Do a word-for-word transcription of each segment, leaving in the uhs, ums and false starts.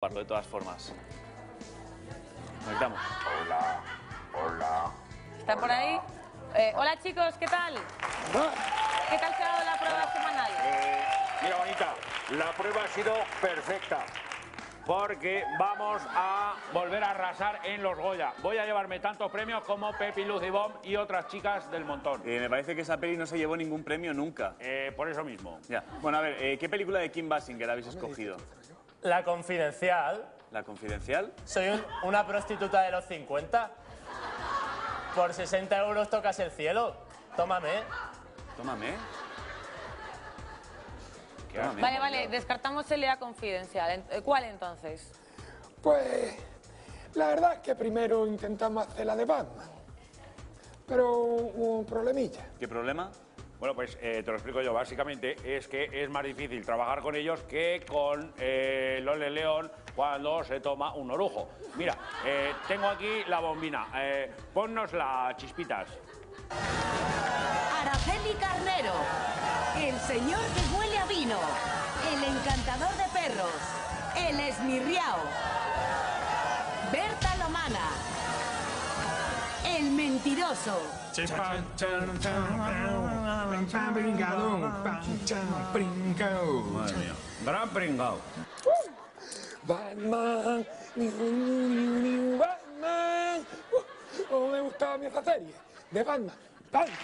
de todas formas. Conectamos. Hola, hola. ¿Están por ahí? Eh, hola chicos, ¿qué tal? ¿Qué tal se ha dado la prueba semanal? Eh, mira, bonita, la prueba ha sido perfecta. Porque vamos a volver a arrasar en los Goya. Voy a llevarme tantos premios como Pepi, Luz y Bom y otras chicas del montón. Eh, me parece que esa peli no se llevó ningún premio nunca. Eh, por eso mismo. Ya. Bueno, a ver, eh, ¿qué película de Kim Basinger habéis escogido? La Confidencial. ¿La Confidencial? Soy un- una prostituta de los cincuenta. Por sesenta euros tocas el cielo. Tómame. Tómame. Tómame. Vale, vale, descartamos el Lea Confidencial. En- ¿Cuál entonces? Pues la verdad es que primero intentamos hacer la de Batman, pero hubo un problemilla. ¿Qué problema? Bueno, pues eh, te lo explico yo. Básicamente es que es más difícil trabajar con ellos que con eh, Lole León cuando se toma un orujo. Mira, eh, tengo aquí la bombina. Eh, ponnos las chispitas. Araceli Carnero, el señor que huele a vino, el encantador de perros, el esmirriao, Berta Lomana, el mentiroso, Madre mía. Gran pringao. Batman, ni, ni, ni, ni, Batman. Uh, ¿Cómo me gustaba a mí esa serie? De Batman. Batman.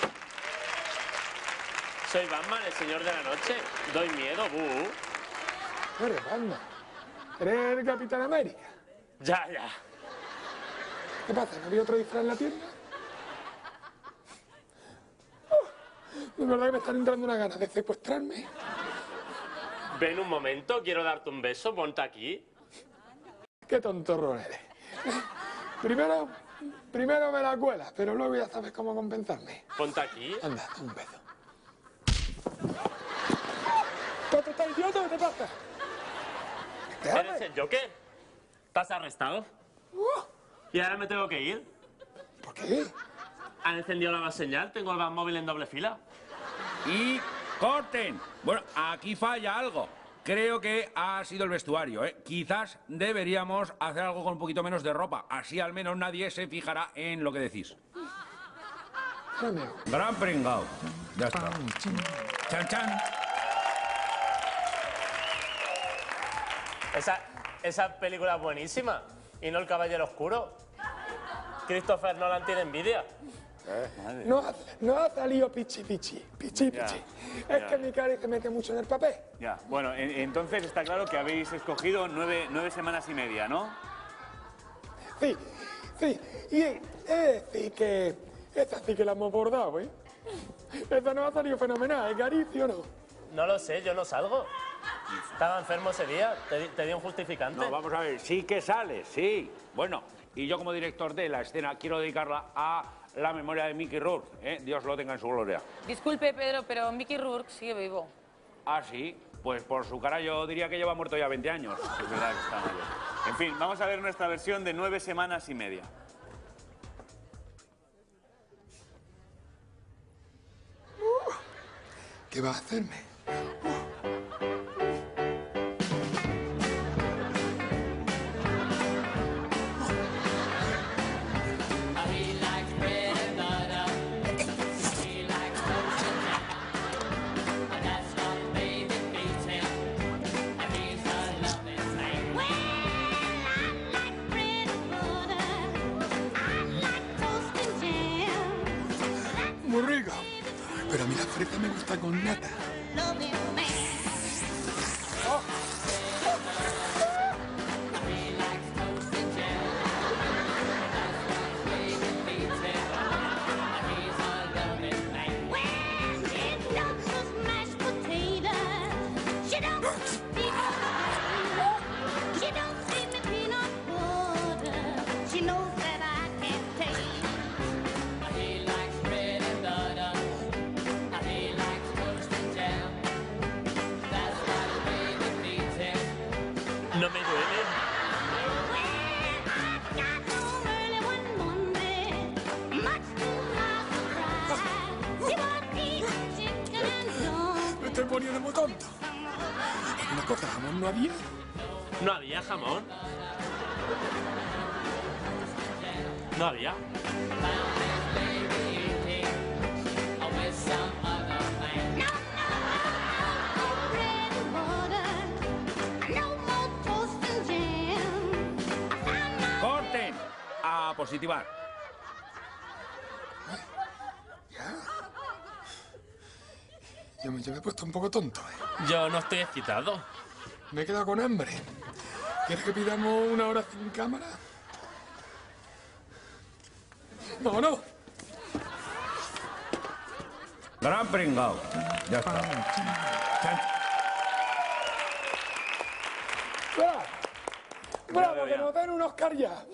Soy Batman, el señor de la noche. Doy miedo, bu. No eres Batman. Eres el Capitán América. Ya, ya. ¿Qué pasa? ¿No había otro disfraz en la tienda? Uh, de verdad que me están entrando unas ganas de secuestrarme. Ven un momento, quiero darte un beso, ponte aquí. Qué tontorrón eres. Primero, primero me la cuelas, pero luego ya sabes cómo compensarme. Ponte aquí. Anda, un beso. ¿Qué estás idiota? ¿Qué te pasa? ¿Eres el Joker? ¿Estás arrestado? Uh, Y ahora me tengo que ir. ¿Por qué? Han encendido la señal, tengo el móvil en doble fila. Y corten. Bueno, aquí falla algo. Creo que ha sido el vestuario, ¿eh? Quizás deberíamos hacer algo con un poquito menos de ropa. Así al menos nadie se fijará en lo que decís. Dame. Gran pringao. Ya está. Chan, chan. Esa, esa película es buenísima. Y no El Caballero Oscuro. Christopher Nolan tiene envidia. No, ha- no ha salido pichi pichi, pichi Ya, pichi. Es ya. que mi cara se mete mucho en el papel. Ya. Bueno, en- entonces está claro que habéis escogido nueve, nueve semanas y media, ¿no? Sí, sí. Y es decir que esta sí que la hemos bordado, ¿eh? Esta nos ha salido fenomenal, ¿eh, Caricio o no? No lo sé, yo no salgo. Estaba enfermo ese día, te, di- te di un justificante. No, vamos a ver, sí que sale, sí. Bueno, y yo como director de la escena quiero dedicarla a la memoria de Mickey Rourke, ¿eh? Dios lo tenga en su gloria. Disculpe, Pedro, pero Mickey Rourke sigue vivo. Ah, sí, pues por su cara yo diría que lleva muerto ya veinte años. Es verdad que está mayor. En fin, vamos a ver nuestra versión de nueve semanas y media. ¿Qué va a hacerme? Muy rico. Pero a mí la fresa me gusta con nata. No me duele. Me estoy poniendo muy tonto. Una cosa, jamón no había. No había jamón. No había. ¡Corten! A positivar. Yo me, yo me he puesto un poco tonto, ¿eh? Yo no estoy excitado. Me he quedado con hambre. ¿Quieres que pidamos una hora sin cámara? ¡Vámonos! Gran pringao. Ya está. ¡Bravo! ¡Bravo! veo ¡Que ya. nos den un Oscar ya!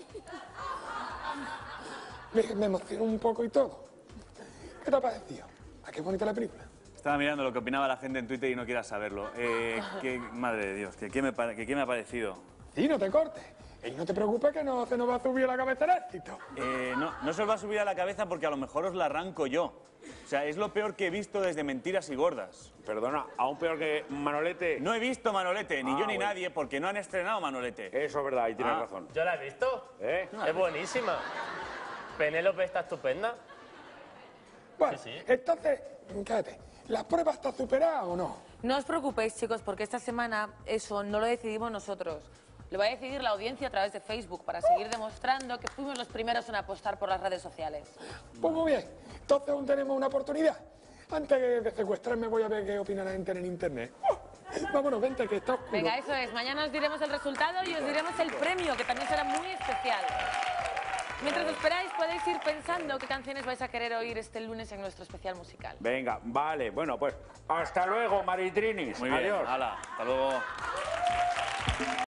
Me, me emocionó un poco y todo. ¿Qué te ha parecido? ¿A qué bonita la película? Estaba mirando lo que opinaba la gente en Twitter y no quieras saberlo. Eh, que, madre de Dios, que qué me, pare- que qué me ha parecido. Sí, no te cortes. Y no te preocupes que no se nos va a subir a la cabeza el éxito. Eh, no, no se os va a subir a la cabeza porque a lo mejor os la arranco yo. O sea, es lo peor que he visto desde Mentiras y Gordas. Perdona, aún peor que Manolete. No he visto Manolete, ni Ah, yo ni bueno. nadie, porque no han estrenado Manolete. Eso es verdad, y tienes Ah. razón. ¿Yo la he visto? ¿Eh? Es buenísima. Penélope está estupenda. Bueno, Sí, sí. entonces, cállate. ¿La prueba está superada o no? No os preocupéis, chicos, porque esta semana eso no lo decidimos nosotros. Lo va a decidir la audiencia a través de Facebook para seguir demostrando que fuimos los primeros en apostar por las redes sociales. Pues muy bien. Entonces aún tenemos una oportunidad. Antes de secuestrarme voy a ver qué opina la gente en internet. ¡Oh! Vámonos, vente, que está oscuro. Venga, eso es. Mañana os diremos el resultado y os diremos el premio, que también será muy especial. Mientras esperáis, podéis ir pensando qué canciones vais a querer oír este lunes en nuestro especial musical. Venga, vale. Bueno, pues hasta luego, Maritrinis. Muy bien, Adiós. hala, hasta luego.